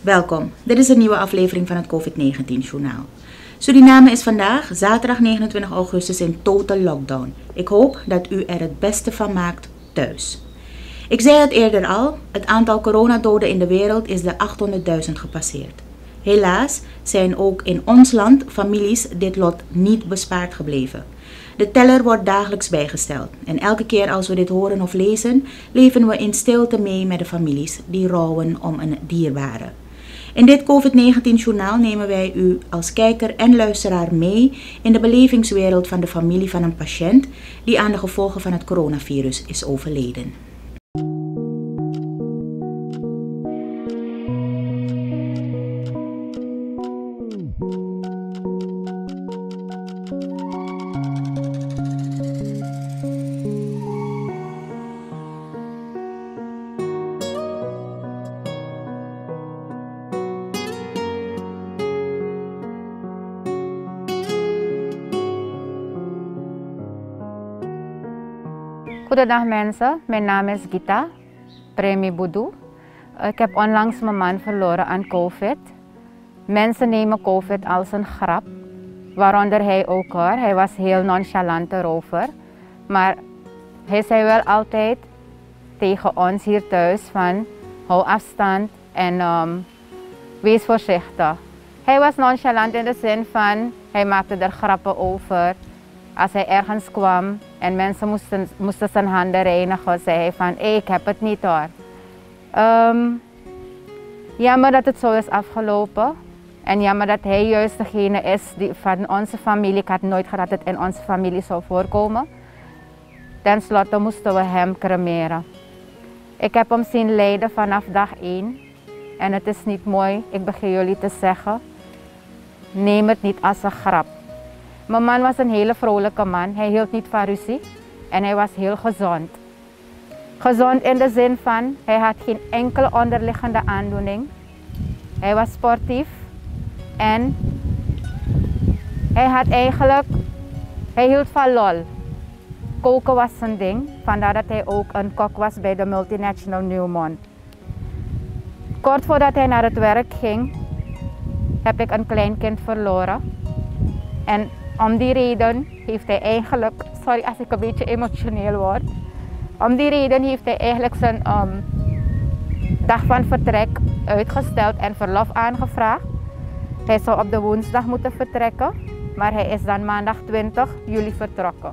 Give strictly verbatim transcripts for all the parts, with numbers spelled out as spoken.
Welkom, dit is een nieuwe aflevering van het COVID negentien journaal. Suriname is vandaag, zaterdag negenentwintig augustus, in total lockdown. Ik hoop dat u er het beste van maakt thuis. Ik zei het eerder al, het aantal coronadoden in de wereld is de achthonderdduizend gepasseerd. Helaas zijn ook in ons land families dit lot niet bespaard gebleven. De teller wordt dagelijks bijgesteld en elke keer als we dit horen of lezen, leven we in stilte mee met de families die rouwen om een dierbare. In dit COVID negentien journaal nemen wij u als kijker en luisteraar mee in de belevingswereld van de familie van een patiënt die aan de gevolgen van het coronavirus is overleden. Goedendag mensen, mijn naam is Gita Premi Boudou. Ik heb onlangs mijn man verloren aan COVID. Mensen nemen COVID als een grap, waaronder hij ook hoor. Hij was heel nonchalant erover. Maar hij zei wel altijd tegen ons hier thuis van hou afstand en um, wees voorzichtig. Hij was nonchalant in de zin van hij maakte er grappen over. Als hij ergens kwam en mensen moesten, moesten zijn handen reinigen, zei hij van hey, ik heb het niet hoor. Um, jammer dat het zo is afgelopen. En jammer dat hij juist degene is die van onze familie. Ik had nooit gedacht dat het in onze familie zou voorkomen. Ten slotte moesten we hem cremeren. Ik heb hem zien lijden vanaf dag één. En het is niet mooi, ik begin jullie te zeggen. Neem het niet als een grap. Mijn man was een hele vrolijke man. Hij hield niet van ruzie en hij was heel gezond. Gezond in de zin van, hij had geen enkele onderliggende aandoening. Hij was sportief en hij had eigenlijk, hij hield van lol. Koken was zijn ding, vandaar dat hij ook een kok was bij de multinational Newmont. Kort voordat hij naar het werk ging, heb ik een kleinkind verloren. En om die reden heeft hij eigenlijk, sorry als ik een beetje emotioneel word, om die reden heeft hij eigenlijk zijn um, dag van vertrek uitgesteld en verlof aangevraagd. Hij zou op de woensdag moeten vertrekken, maar hij is dan maandag twintig juli vertrokken.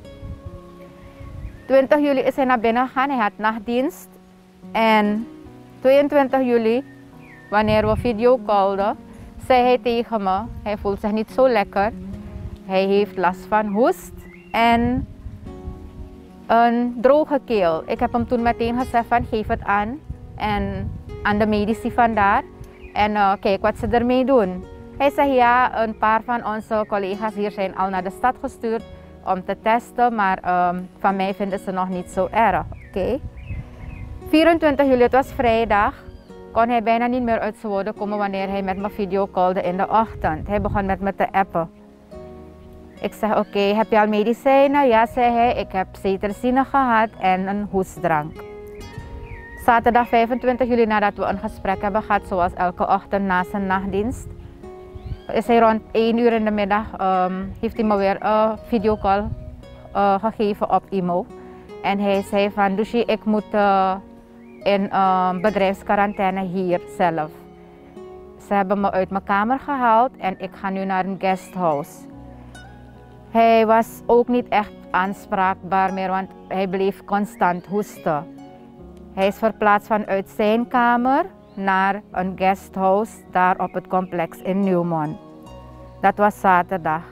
twintig juli is hij naar binnen gegaan, hij had nachtdienst en tweeëntwintig juli, wanneer we video callden, zei hij tegen me, hij voelt zich niet zo lekker. Hij heeft last van hoest en een droge keel. Ik heb hem toen meteen gezegd van geef het aan en aan de medici vandaar en uh, kijk wat ze ermee doen. Hij zei ja, een paar van onze collega's hier zijn al naar de stad gestuurd om te testen, maar um, van mij vinden ze nog niet zo erg. Okay. vierentwintig juli, het was vrijdag, kon hij bijna niet meer uit zijn woorden komen wanneer hij met me video callde in de ochtend. Hij begon met me te appen. Ik zeg oké, okay, heb je al medicijnen? Ja, zei hij, ik heb cetirizine gehad en een hoestdrank. Zaterdag vijfentwintig juli, nadat we een gesprek hebben gehad, zoals elke ochtend na zijn nachtdienst, is hij rond één uur in de middag, um, heeft hij me weer een videocall uh, gegeven op I M O. En hij zei van, Dushi, ik moet uh, in uh, bedrijfsquarantaine hier zelf. Ze hebben me uit mijn kamer gehaald en ik ga nu naar een guesthouse. Hij was ook niet echt aanspraakbaar meer, want hij bleef constant hoesten. Hij is verplaatst vanuit zijn kamer naar een guesthouse daar op het complex in Newmont. Dat was zaterdag.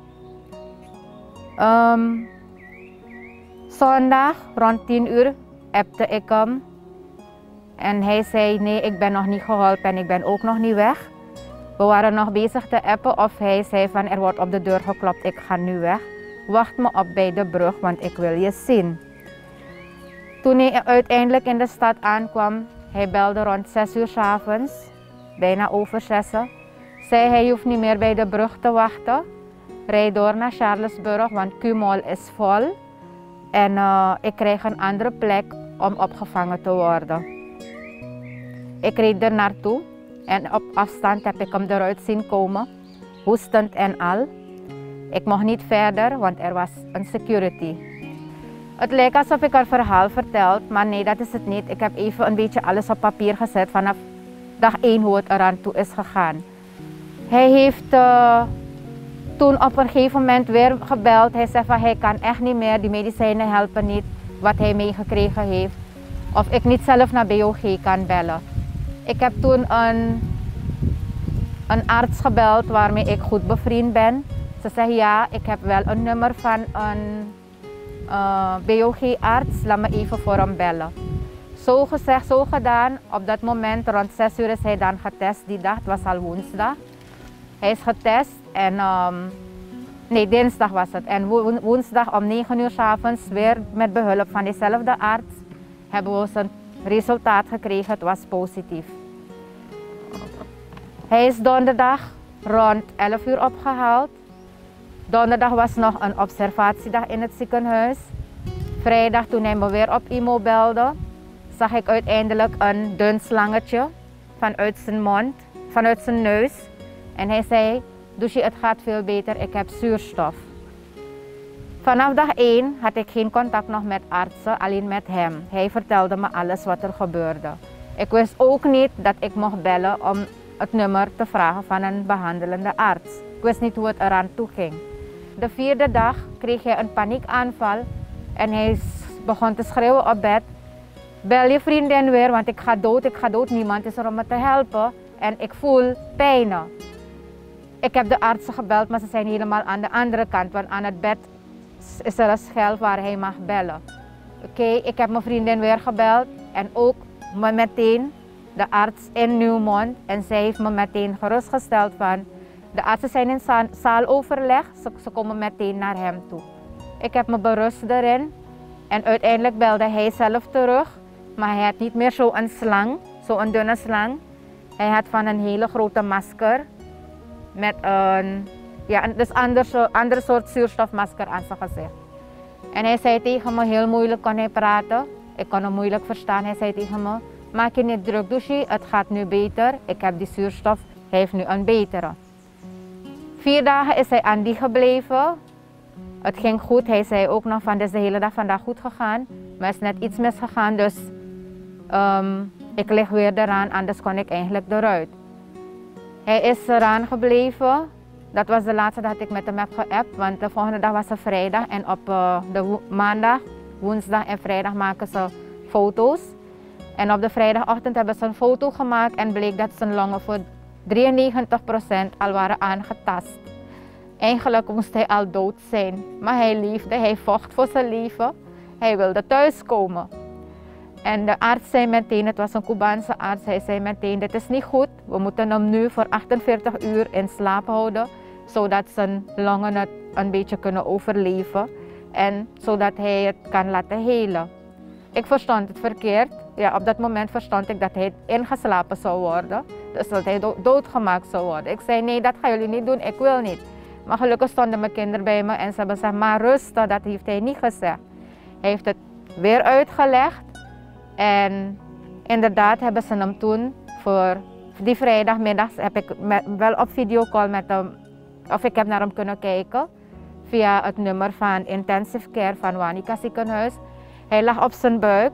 Um, zondag rond tien uur appte ik hem en hij zei nee, ik ben nog niet geholpen en ik ben ook nog niet weg. We waren nog bezig te appen of hij zei van er wordt op de deur geklopt, ik ga nu weg. Wacht me op bij de brug, want ik wil je zien. Toen hij uiteindelijk in de stad aankwam, hij belde rond zes uur 's avonds, bijna over zessen. Zei hij, je hoeft niet meer bij de brug te wachten. Rijd door naar Charlesburg, want Q-mall is vol. En uh, ik kreeg een andere plek om opgevangen te worden. Ik reed er naartoe En op afstand heb ik hem eruit zien komen, hoestend en al. Ik mocht niet verder, want er was een security. Het lijkt alsof ik een verhaal vertel, maar nee, dat is het niet. Ik heb even een beetje alles op papier gezet vanaf dag één hoe het eraan toe is gegaan. Hij heeft uh, toen op een gegeven moment weer gebeld. Hij zei van hij kan echt niet meer, die medicijnen helpen niet, wat hij meegekregen heeft. Of ik niet zelf naar B O G kan bellen. Ik heb toen een, een arts gebeld waarmee ik goed bevriend ben. Ze zei ja, ik heb wel een nummer van een uh, B O G-arts, laat me even voor hem bellen. Zo gezegd, zo gedaan. Op dat moment, rond zes uur is hij dan getest die dag, het was al woensdag. Hij is getest en, um, nee dinsdag was het. En wo woensdag om negen uur 's avonds weer met behulp van diezelfde arts hebben we zijn resultaat gekregen, het was positief. Hij is donderdag rond elf uur opgehaald. Donderdag was nog een observatiedag in het ziekenhuis. Vrijdag toen hij me weer op I M O belde, zag ik uiteindelijk een dun slangetje vanuit zijn mond, vanuit zijn neus. En hij zei, Douchie, het gaat veel beter, ik heb zuurstof. Vanaf dag één had ik geen contact nog met artsen, alleen met hem. Hij vertelde me alles wat er gebeurde. Ik wist ook niet dat ik mocht bellen om het nummer te vragen van een behandelende arts. Ik wist niet hoe het eraan toe ging. De vierde dag kreeg hij een paniekaanval en hij begon te schreeuwen op bed. Bel je vriendin weer, want ik ga dood, ik ga dood, niemand is er om me te helpen en ik voel pijn. Ik heb de artsen gebeld, maar ze zijn helemaal aan de andere kant, want aan het bed is er een schelf waar hij mag bellen. Oké, okay, ik heb mijn vriendin weer gebeld en ook me meteen de arts in Nieuwmond en zij heeft me meteen gerustgesteld van de artsen zijn in zaaloverleg, ze, ze komen meteen naar hem toe. Ik heb me berust erin en uiteindelijk belde hij zelf terug, maar hij had niet meer zo'n slang, zo'n dunne slang. Hij had van een hele grote masker met een, ja, dus ander, ander soort zuurstofmasker aan zijn gezicht. En hij zei tegen me, heel moeilijk kon hij praten, ik kon hem moeilijk verstaan. Hij zei tegen me, maak je niet druk, Douchie, het gaat nu beter, ik heb die zuurstof, hij heeft nu een betere. Vier dagen is hij aan die gebleven. Het ging goed. Hij zei ook nog van, het is de hele dag vandaag goed gegaan. Maar er is net iets misgegaan, dus um, ik lig weer eraan, anders kon ik eigenlijk eruit. Hij is eraan gebleven. Dat was de laatste dag dat ik met hem heb geappt, want de volgende dag was een vrijdag. En op uh, de maandag, woensdag en vrijdag maken ze foto's. En op de vrijdagochtend hebben ze een foto gemaakt en bleek dat zijn longen voor drieënnegentig procent al waren aangetast. Eigenlijk moest hij al dood zijn, maar hij leefde, hij vocht voor zijn leven. Hij wilde thuiskomen. En de arts zei meteen, het was een Cubaanse arts, hij zei meteen, dit is niet goed. We moeten hem nu voor achtenveertig uur in slaap houden, zodat zijn longen het een beetje kunnen overleven. En zodat hij het kan laten helen. Ik verstond het verkeerd. Ja, op dat moment verstond ik dat hij ingeslapen zou worden. Dus dat hij do doodgemaakt zou worden. Ik zei, nee, dat gaan jullie niet doen, ik wil niet. Maar gelukkig stonden mijn kinderen bij me en ze hebben gezegd, maar rusten, dat heeft hij niet gezegd. Hij heeft het weer uitgelegd. En inderdaad hebben ze hem toen voor die vrijdagmiddag, heb ik met, wel op videocall met hem, of ik heb naar hem kunnen kijken. Via het nummer van Intensive Care van Wanica ziekenhuis. Hij lag op zijn buik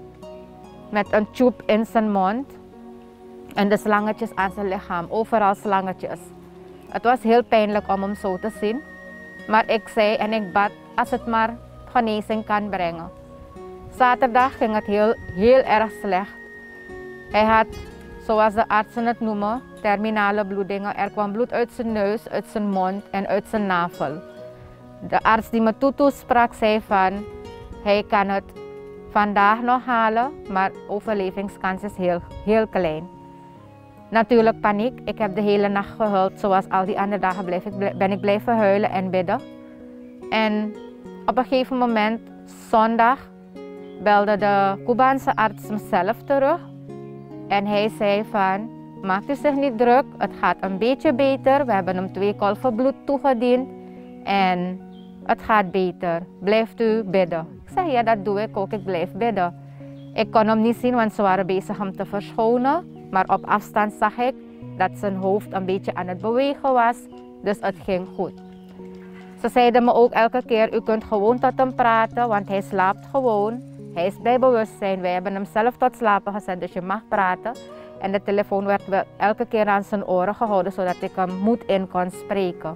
met een tube in zijn mond en de slangetjes aan zijn lichaam, overal slangetjes. Het was heel pijnlijk om hem zo te zien, maar ik zei en ik bad als het maar genezing kan brengen. Zaterdag ging het heel, heel erg slecht. Hij had, zoals de artsen het noemen, terminale bloedingen. Er kwam bloed uit zijn neus, uit zijn mond en uit zijn navel. De arts die me toe toesprak zei van, hij kan het vandaag nog halen, maar overlevingskans is heel, heel klein. Natuurlijk paniek. Ik heb de hele nacht gehuild, zoals al die andere dagen blijf ik, ben ik blijven huilen en bidden. En op een gegeven moment, zondag, belde de Cubaanse arts mezelf terug. En hij zei van, maakt u zich niet druk, het gaat een beetje beter. We hebben hem twee kolven bloed toegediend en het gaat beter. Blijft u bidden? Ik zei, ja, dat doe ik ook, ik blijf bidden. Ik kon hem niet zien, want ze waren bezig hem te verschonen. Maar op afstand zag ik dat zijn hoofd een beetje aan het bewegen was, dus het ging goed. Ze zeiden me ook elke keer, u kunt gewoon tot hem praten, want hij slaapt gewoon. Hij is bij bewustzijn, wij hebben hem zelf tot slapen gezet, dus je mag praten. En de telefoon werd wel elke keer aan zijn oren gehouden, zodat ik hem moed in kon spreken.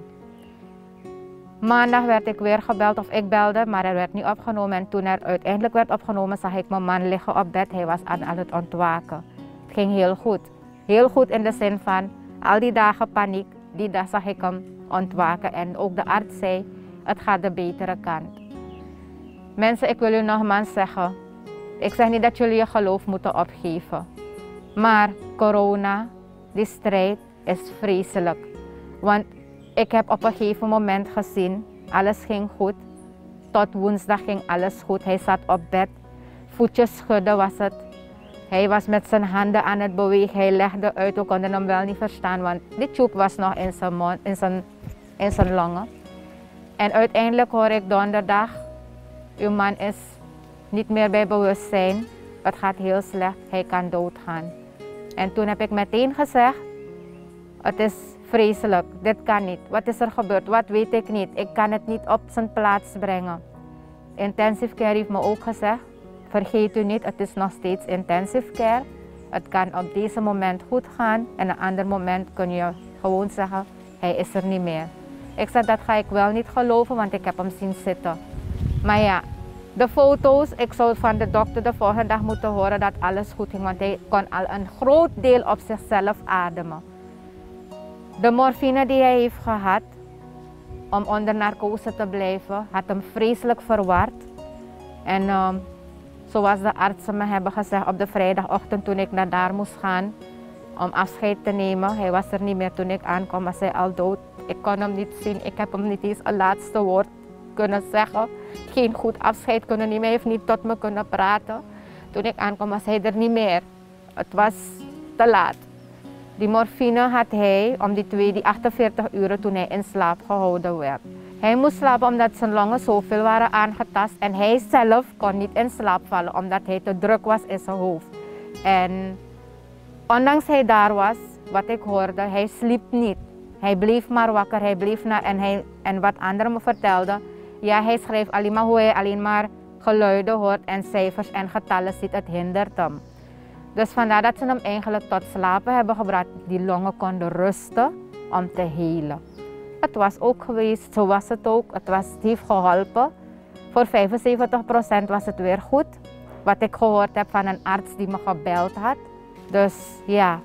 Maandag werd ik weer gebeld, of ik belde, maar er werd niet opgenomen. En toen er uiteindelijk werd opgenomen, zag ik mijn man liggen op bed. Hij was aan, aan het ontwaken. Het ging heel goed. Heel goed in de zin van, al die dagen paniek, die dag zag ik hem ontwaken. En ook de arts zei, het gaat de betere kant. Mensen, ik wil u nogmaals zeggen, ik zeg niet dat jullie je geloof moeten opgeven. Maar corona, die strijd, is vreselijk. Want ik heb op een gegeven moment gezien, alles ging goed. Tot woensdag ging alles goed. Hij zat op bed, voetjes schudden was het. Hij was met zijn handen aan het bewegen, hij legde uit, we konden hem wel niet verstaan, want die tube was nog in zijn, mond, in zijn, in zijn longen. En uiteindelijk hoor ik donderdag, uw man is niet meer bij bewustzijn, het gaat heel slecht, hij kan doodgaan. En toen heb ik meteen gezegd, het is vreselijk, dit kan niet. Wat is er gebeurd? Wat weet ik niet. Ik kan het niet op zijn plaats brengen. Intensive care heeft me ook gezegd, vergeet u niet, het is nog steeds intensive care. Het kan op deze moment goed gaan en een ander moment kun je gewoon zeggen, hij is er niet meer. Ik zei, dat ga ik wel niet geloven, want ik heb hem zien zitten. Maar ja, de foto's, ik zou van de dokter de volgende dag moeten horen dat alles goed ging, want hij kon al een groot deel op zichzelf ademen. De morfine die hij heeft gehad om onder narcose te blijven, had hem vreselijk verward. En um, zoals de artsen me hebben gezegd op de vrijdagochtend toen ik naar daar moest gaan om afscheid te nemen, hij was er niet meer toen ik aankwam, was hij al dood. Ik kon hem niet zien, ik heb hem niet eens een laatste woord kunnen zeggen. Geen goed afscheid kunnen nemen, hij heeft niet tot me kunnen praten. Toen ik aankwam was hij er niet meer. Het was te laat. Die morfine had hij om die, twee, die achtenveertig uren toen hij in slaap gehouden werd. Hij moest slapen omdat zijn longen zoveel waren aangetast en hij zelf kon niet in slaap vallen omdat hij te druk was in zijn hoofd. En ondanks hij daar was, wat ik hoorde, hij sliep niet. Hij bleef maar wakker, hij bleef naar en, hij, en wat anderen me vertelden, ja, hij schreef alleen maar hoe hij alleen maar geluiden hoort en cijfers en getallen ziet, het hindert hem. Dus vandaar dat ze hem eigenlijk tot slapen hebben gebracht. Die longen konden rusten om te helen. Het was ook geweest, zo was het ook. Het, was, het heeft geholpen. Voor vijfenzeventig procent was het weer goed. Wat ik gehoord heb van een arts die me gebeld had. Dus ja.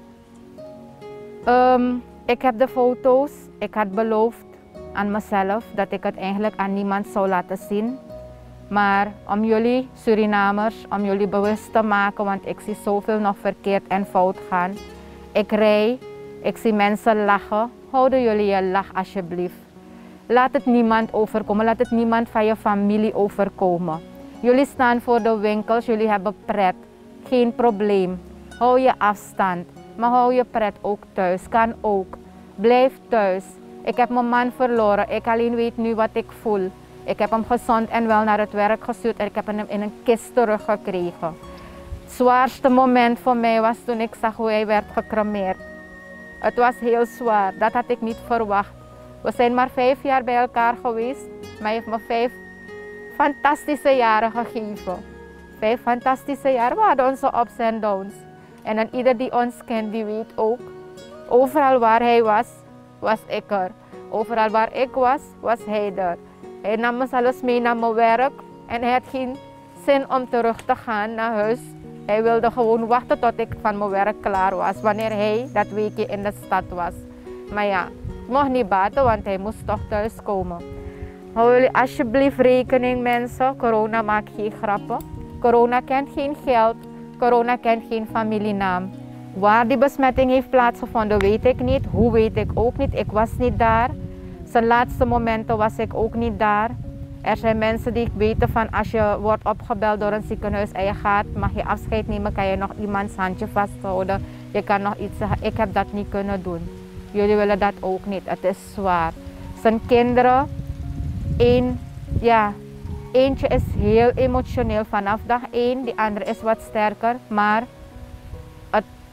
Um, ik heb de foto's. Ik had beloofd aan mezelf dat ik het eigenlijk aan niemand zou laten zien. Maar om jullie Surinamers, om jullie bewust te maken, want ik zie zoveel nog verkeerd en fout gaan. Ik rij, ik zie mensen lachen. Houden jullie je lach alsjeblieft. Laat het niemand overkomen, laat het niemand van je familie overkomen. Jullie staan voor de winkels, jullie hebben pret. Geen probleem. Hou je afstand, maar hou je pret ook thuis. Kan ook. Blijf thuis. Ik heb mijn man verloren, ik alleen weet nu wat ik voel. Ik heb hem gezond en wel naar het werk gestuurd en ik heb hem in een kist teruggekregen. Het zwaarste moment voor mij was toen ik zag hoe hij werd gecremeerd. Het was heel zwaar, dat had ik niet verwacht. We zijn maar vijf jaar bij elkaar geweest, maar hij heeft me vijf fantastische jaren gegeven. Vijf fantastische jaren, we hadden onze ups en downs. En dan ieder die ons kent, die weet ook, overal waar hij was, was ik er. Overal waar ik was, was hij er. Hij nam me zelfs mee naar mijn werk en hij had geen zin om terug te gaan naar huis. Hij wilde gewoon wachten tot ik van mijn werk klaar was, wanneer hij dat weekje in de stad was. Maar ja, het mocht niet baten, want hij moest toch thuis komen. Hou jullie alsjeblieft rekening, mensen. Corona maakt geen grappen. Corona kent geen geld. Corona kent geen familienaam. Waar die besmetting heeft plaatsgevonden, weet ik niet. Hoe weet ik ook niet. Ik was niet daar. Zijn laatste momenten was ik ook niet daar. Er zijn mensen die weten van als je wordt opgebeld door een ziekenhuis en je gaat, mag je afscheid nemen, kan je nog iemands handje vasthouden. Je kan nog iets zeggen. Ik heb dat niet kunnen doen. Jullie willen dat ook niet. Het is zwaar. Zijn kinderen, één, ja, eentje is heel emotioneel vanaf dag één, die andere is wat sterker, maar het,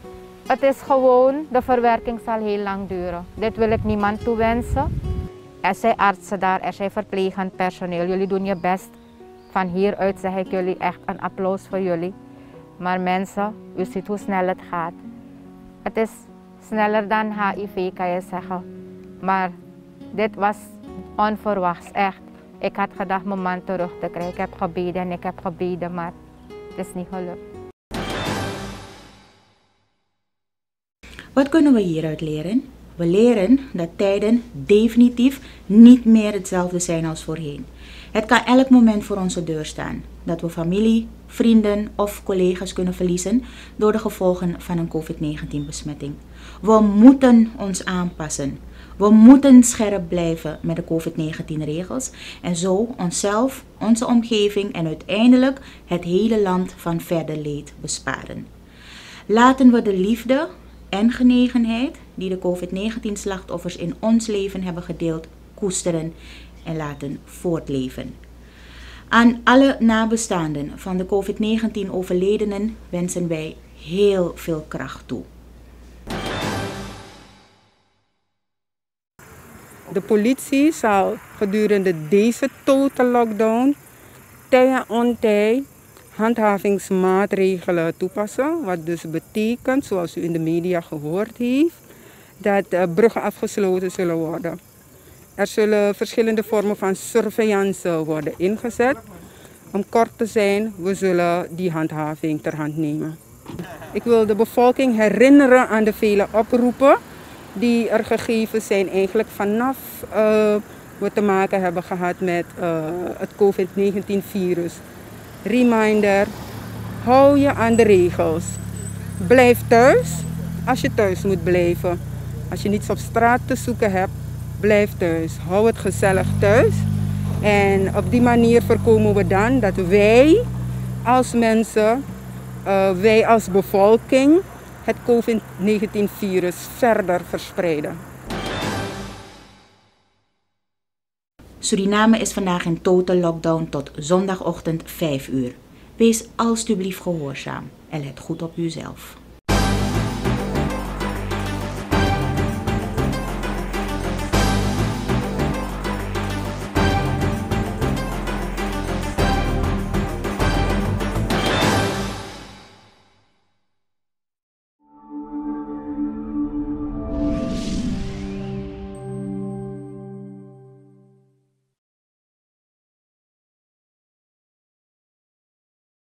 Het is gewoon, de verwerking zal heel lang duren. Dit wil ik niemand toewensen. Er zijn artsen daar, er zijn verplegend personeel. Jullie doen je best. Van hieruit zeg ik jullie echt een applaus voor jullie. Maar mensen, u ziet hoe snel het gaat. Het is sneller dan H I V, kan je zeggen. Maar dit was onverwachts, echt. Ik had gedacht mijn man terug te krijgen. Ik heb gebeden en ik heb gebeden, maar het is niet gelukt. Wat kunnen we hieruit leren? We leren dat tijden definitief niet meer hetzelfde zijn als voorheen. Het kan elk moment voor onze deur staan. Dat we familie, vrienden of collega's kunnen verliezen door de gevolgen van een COVID negentien besmetting. We moeten ons aanpassen. We moeten scherp blijven met de COVID negentien regels en zo onszelf, onze omgeving en uiteindelijk het hele land van verder leed besparen. Laten we de liefde en genegenheid die de COVID negentien slachtoffers in ons leven hebben gedeeld, koesteren en laten voortleven. Aan alle nabestaanden van de COVID negentien overledenen wensen wij heel veel kracht toe. De politie zal gedurende deze total lockdown tij en ontij handhavingsmaatregelen toepassen. Wat dus betekent, zoals u in de media gehoord heeft, dat bruggen afgesloten zullen worden. Er zullen verschillende vormen van surveillance worden ingezet. Om kort te zijn, we zullen die handhaving ter hand nemen. Ik wil de bevolking herinneren aan de vele oproepen die er gegeven zijn eigenlijk vanaf uh, we te maken hebben gehad met uh, het COVID negentien virus. Reminder, hou je aan de regels. Blijf thuis als je thuis moet blijven. Als je niets op straat te zoeken hebt, blijf thuis. Hou het gezellig thuis. En op die manier voorkomen we dan dat wij als mensen, uh, wij als bevolking, het COVID negentien virus verder verspreiden. Suriname is vandaag in total lockdown tot zondagochtend vijf uur. Wees alstublieft gehoorzaam en let goed op uzelf.